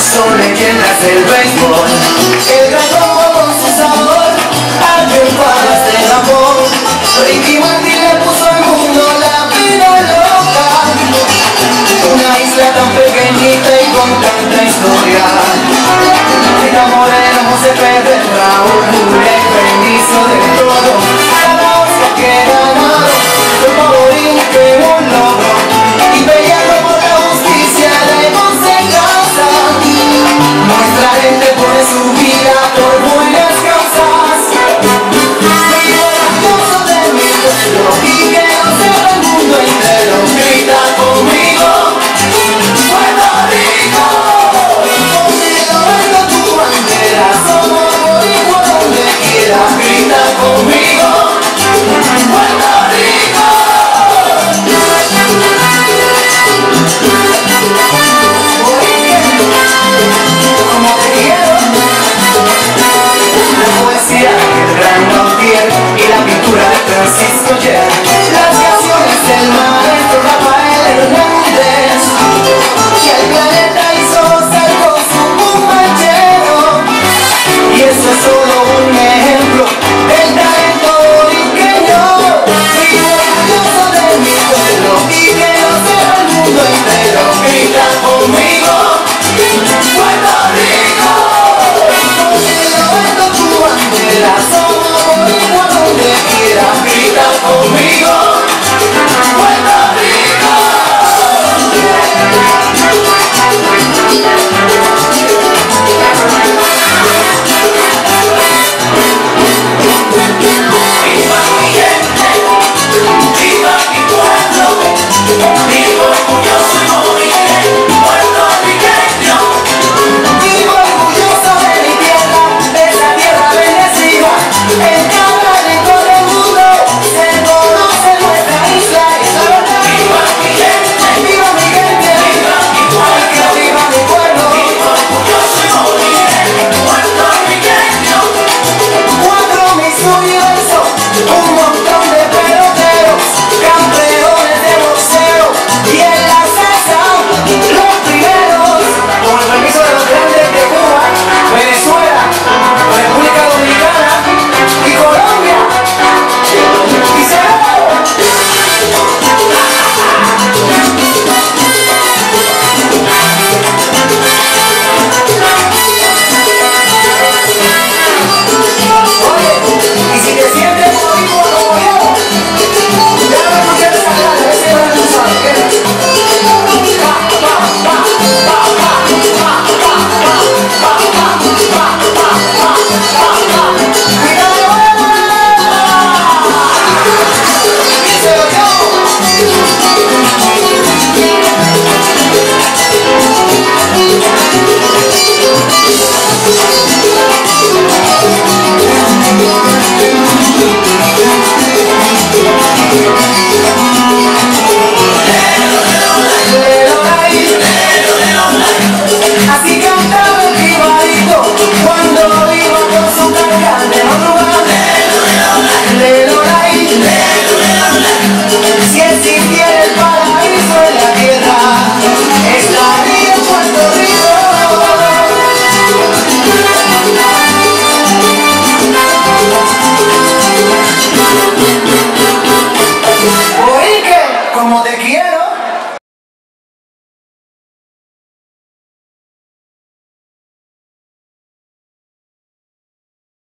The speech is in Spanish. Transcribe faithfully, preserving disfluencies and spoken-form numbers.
sol en quien nace el béisbol. El gran combo con su sabor, alguien para hacer amor. Ricky Martin le puso al mundo la vida loca. Una isla tan pequeñita y con tanta historia. Rita Moreno, José Pedro, Raúl Julián, permiso de todo. Cada Oscar que he ganado, fue favorito que un logro. Y peleando por la justicia debemos en casa. Nuestra gente pone su vida por buenas causas. Vivo las cosas de mi pueblo y que no sepa el mundo entero. Grita conmigo, Puerto Rico. Contigo vengo tu bandera, somos boricuas donde quiera. Grita conmigo, Puerto Rico. Como te quiero, la poesía del gran Gautier y la pintura de Francisco Yer.